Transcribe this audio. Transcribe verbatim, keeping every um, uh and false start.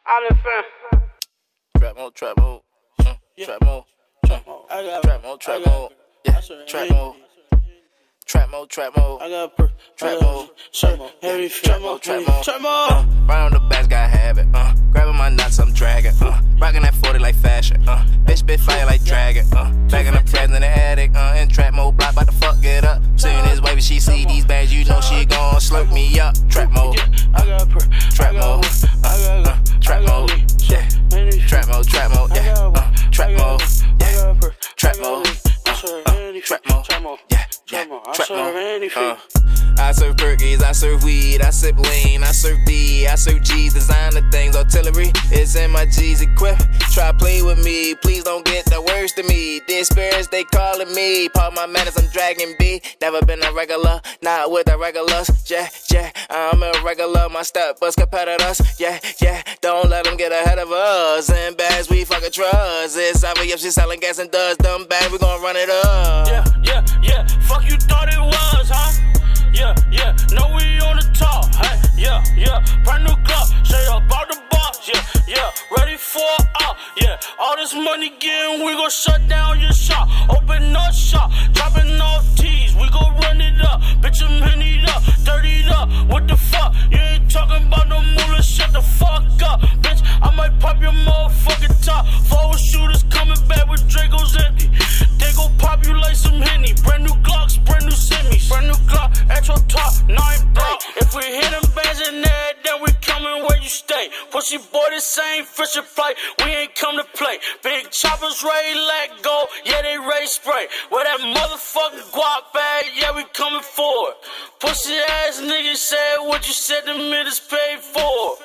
IslandFAM. Trap mode, trap mode, uh, Yeah. trap mode, uh, Trap mode, I got trap mode, trap mode, yeah, trap mode, trap mode, trap mode, I got per, trap mode, trap mode, heavy trap mode, trap mode, trap uh, mode. round the bass, got habit, uh, grabbing my nuts, I'm dragging, uh, rocking that forty like fashion, uh, bitch spit fire like dragon, uh, back in the present in the attic, uh, in trap mode, block, about to fuck it up, seeing this wavy, she see these bags, you know she gon' slurp me up, trap mode, I got per, trap mode, uh, uh, trap mode, yeah, trap mode, trap mode, yeah, uh, trap mode, yeah, trap mode, uh, uh, trap mode, yeah, yeah, trap mode, uh, I serve perkies, I serve weed, I sip lean, I serve D, I serve G's, designer things, artillery is in my G's equip. Try play with me, please don't get the worst of me. This spirits, they calling me, pop my manners, I'm dragging B. Never been a regular, not with the regulars. Yeah, yeah, I'm a regular, my step bus competitors. Yeah, yeah, don't let them get ahead of us. And bags, we fucking trust. It's obvious she's selling gas and dust. Dumb bag, we gon' run it up. Yeah, yeah, yeah, fuck you thought it was, huh? Yeah, yeah, know we on the top, hey, yeah, yeah, brand new club, say about the box, yeah, yeah, ready for out, yeah, all this money getting, we gon' shut down your shop, open up shop, dropping off tees, we gon' run it up, bitch, I'm hennied up, dirtied up, what the fuck, you ain't talking about no moolah, shut the fuck up, bitch, I might pop your motherfucking top, forward shooters coming back with Dracos empty, they gon' pop you like some Henny, brand new Glocks, brand new semis, brand new Glock, at your top, nine break. If we hit them bands in there, then we coming where you stay. Pussy boy, this ain't Fisher play. We ain't come to play. Big choppers ready, let go. Yeah, they ready spray. Where that motherfucking guap bag, yeah, we coming for it. Pussy ass niggas said what you said the minutes paid for.